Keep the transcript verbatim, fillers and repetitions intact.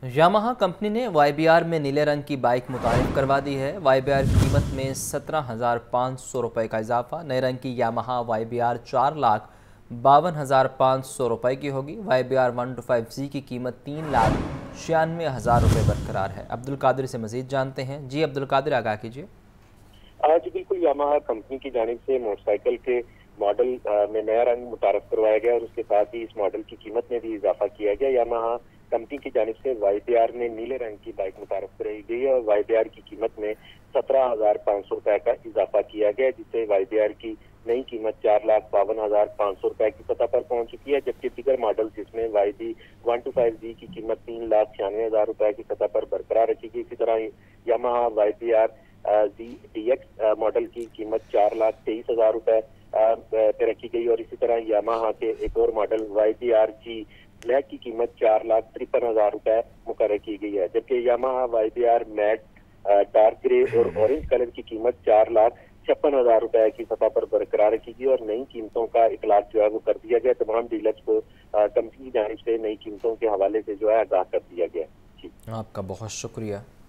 Yamaha company ने Y B R में नीले रंग की बाइक मुतारिफ करवा दी है। वाई बी आर की कीमत में सत्रह हज़ार पाँच सौ रुपये का इजाफा। नए रंग की यामाहा वाई बी आर चार लाख बावन हज़ार पाँच सौ रुपये की होगी। Y B R one two five G की कीमत तीन लाख छियानवे हज़ार रुपये बरकरार है। अब्दुल कादिर से मजीद जानते हैं। जी अब्दुल कादिर, आगाह कीजिए। आज बिल्कुल यामाहा कंपनी की जानिब से मोटरसाइकिल के मॉडल में नया रंग मुतारफ करवाया गया और उसके साथ ही इस मॉडल की कीमत में भी इजाफा किया गया। यामाहा कंपनी की जानिब से वाई बी आर में नीले रंग की बाइक मुतारफ कराई गई है और वाई बी आर की कीमत में सत्रह हजार पाँच सौ रुपए का इजाफा किया गया, जिससे वाई बी आर की नई कीमत चार लाख बावन हजार पाँच सौ रुपए की सतह पर पहुंच चुकी है, जबकि दिगर मॉडल जिसमें Y B one two five G की कीमत तीन लाख छियानवे हजार रुपए की सतह पर बरकरार रखी गई। इसी तरह Yamaha Y B R G D X model की कीमत चार लाख तेईस हजार रुपए पे रखी गई और इसी तरह यामाहा के एक और model Y B R G black की कीमत चार लाख तिरपन हजार रुपए मुकर्रर की गई है, जबकि Yamaha Y B R matte dark grey और ऑरेंज कलर की कीमत चार लाख छप्पन हजार रुपए की सतह पर बरकरार रखी गई और नई कीमतों का इतलाक जो है वो कर दिया गया। तमाम डीलर्स को कंपनी की जानिब से नई कीमतों के हवाले से जो है आगाह कर दिया गया। आपका बहुत शुक्रिया।